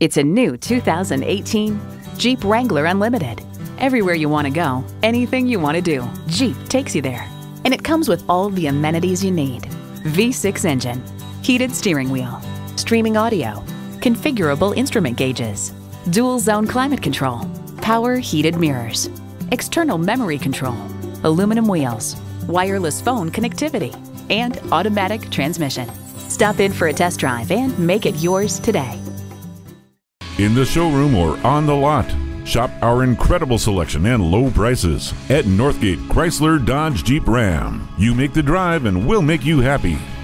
It's a new 2018 Jeep Wrangler Unlimited. Everywhere you want to go, anything you want to do, Jeep takes you there. And it comes with all the amenities you need. V6 engine, heated steering wheel, streaming audio, configurable instrument gauges, dual zone climate control, power heated mirrors, external memory control, aluminum wheels, wireless phone connectivity, and automatic transmission. Stop in for a test drive and make it yours today. In the showroom or on the lot, shop our incredible selection and low prices at Northgate Chrysler Dodge Jeep Ram. You make the drive and we'll make you happy.